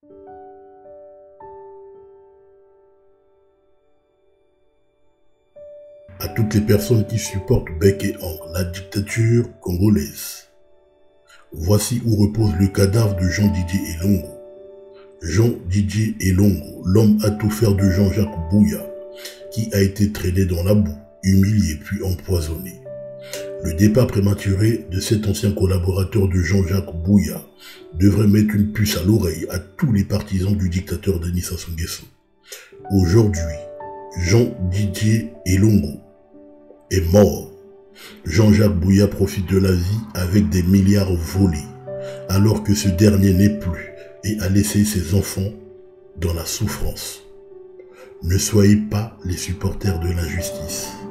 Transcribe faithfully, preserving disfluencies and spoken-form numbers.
À toutes les personnes qui supportent bec et ongle la dictature congolaise. Voici où repose le cadavre de Jean-Didier Elongo. Jean-Didier Elongo, l'homme à tout faire de Jean-Jacques Bouya, qui a été traîné dans la boue, humilié puis empoisonné. Le départ prématuré de cet ancien collaborateur de Jean-Jacques Bouya devrait mettre une puce à l'oreille à tous les partisans du dictateur Denis Sassou Nguesso. Aujourd'hui, Jean-Didier Elongo est mort. Jean-Jacques Bouya profite de la vie avec des milliards volés, alors que ce dernier n'est plus et a laissé ses enfants dans la souffrance. Ne soyez pas les supporters de l'injustice.